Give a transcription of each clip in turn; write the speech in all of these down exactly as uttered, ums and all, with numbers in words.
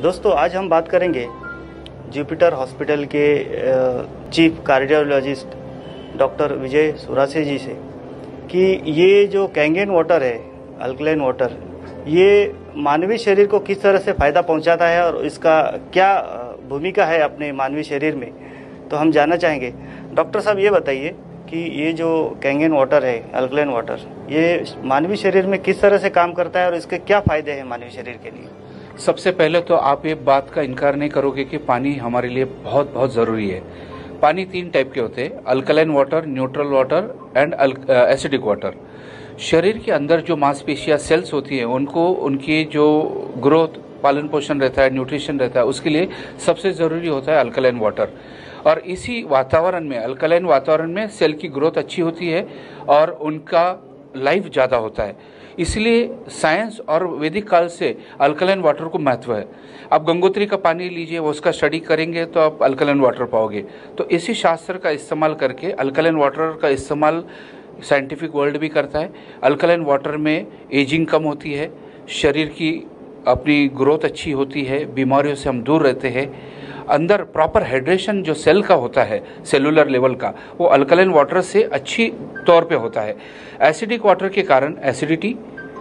दोस्तों, आज हम बात करेंगे जुपिटर हॉस्पिटल के chief cardiologist doctor Vijay Surase ji से कि ये जो कैंगेन वाटर है, अल्कलाइन वाटर, ये मानवीय शरीर को किस तरह से फ़ायदा पहुंचाता है और इसका क्या भूमिका है अपने मानवीय शरीर में, तो हम जानना चाहेंगे। डॉक्टर साहब, ये बताइए कि ये जो कैंगेन वाटर है, अल्कलाइन वाटर, ये मानवीय शरीर में किस तरह से काम करता है और इसके क्या फ़ायदे हैं मानवीय शरीर के लिए। सबसे पहले तो आप ये बात का इनकार नहीं करोगे कि पानी हमारे लिए बहुत बहुत ज़रूरी है। पानी तीन टाइप के होते हैं, alkaline water, neutral water and acidic water. शरीर के अंदर जो मांसपेशियां सेल्स होती हैं, उनको उनकी जो ग्रोथ, पालन पोषण रहता है, न्यूट्रिशन रहता है, उसके लिए सबसे ज़रूरी होता है अल्कलाइन वाटर। और इसी वातावरण में, अल्कलाइन वातावरण में सेल की ग्रोथ अच्छी होती है और उनका लाइफ ज़्यादा होता है। इसलिए साइंस और वैदिक काल से अल्कलाइन वाटर को महत्व है। आप गंगोत्री का पानी लीजिए, वो उसका स्टडी करेंगे तो आप अल्कलाइन वाटर पाओगे। तो इसी शास्त्र का इस्तेमाल करके अल्कलाइन वाटर का इस्तेमाल साइंटिफिक वर्ल्ड भी करता है। अल्कलाइन वाटर में एजिंग कम होती है, शरीर की अपनी ग्रोथ अच्छी होती है, बीमारियों से हम दूर रहते हैं। अंदर प्रॉपर हाइड्रेशन जो सेल का होता है, सेलुलर लेवल का, वो अल्कलाइन वाटर से अच्छी तौर पे होता है। एसिडिक वाटर के कारण एसिडिटी,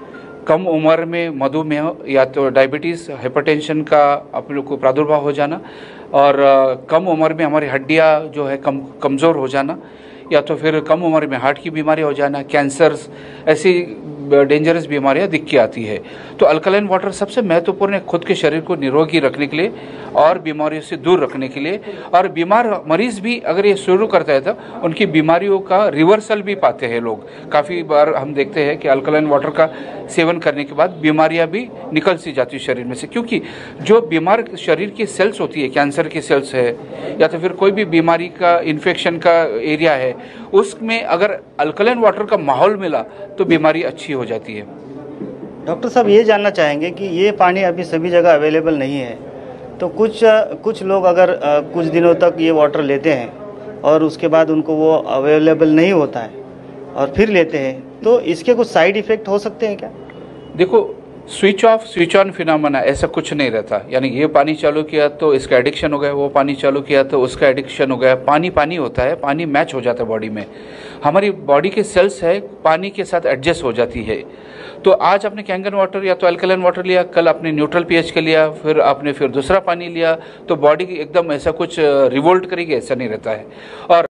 कम उम्र में मधुमेह या तो डायबिटीज़, हाइपरटेंशन का अपने को प्रादुर्भाव हो जाना, और कम उम्र में हमारी हड्डियाँ जो है कम कमज़ोर हो जाना, या तो फिर कम उम्र में हार्ट की बीमारी हो जाना, कैंसर्स, ऐसी डेंजरस बीमारियां दिख के आती है। तो अल्कलाइन वाटर सबसे महत्वपूर्ण है खुद के शरीर को निरोगी रखने के लिए और बीमारियों से दूर रखने के लिए। और बीमार मरीज भी अगर ये शुरू करता है तो उनकी बीमारियों का रिवर्सल भी पाते हैं लोग। काफ़ी बार हम देखते हैं कि अल्कलाइन वाटर का सेवन करने के बाद बीमारियां भी निकल सी जाती है शरीर में से, क्योंकि जो बीमार शरीर की सेल्स होती है, कैंसर की सेल्स है या तो फिर कोई भी बीमारी का इन्फेक्शन का एरिया है, उसमें अगर अल्कलाइन वाटर का माहौल मिला तो बीमारी अच्छी हो जाती है। डॉक्टर साहब, ये जानना चाहेंगे कि ये पानी अभी सभी जगह अवेलेबल नहीं है, तो कुछ कुछ लोग अगर कुछ दिनों तक ये वाटर लेते हैं और उसके बाद उनको वो अवेलेबल नहीं होता है और फिर लेते हैं, तो इसके कुछ साइड इफ़ेक्ट हो सकते हैं क्या? देखो, switch off switch on phenomena ऐसा कुछ नहीं रहता। यानी ये पानी चालू किया तो इसका एडिक्शन हो गया, वो पानी चालू किया तो उसका एडिक्शन हो गया। पानी पानी होता है, पानी मैच हो जाता है बॉडी में। हमारी बॉडी के सेल्स है पानी के साथ एडजस्ट हो जाती है। तो आज आपने कैंगन वाटर या तो अल्कलाइन वाटर लिया, कल आपने न्यूट्रल पीएच का लिया, फिर आपने फिर दूसरा पानी लिया, तो बॉडी एकदम ऐसा कुछ रिवोल्ट करेगी, ऐसा नहीं रहता है। और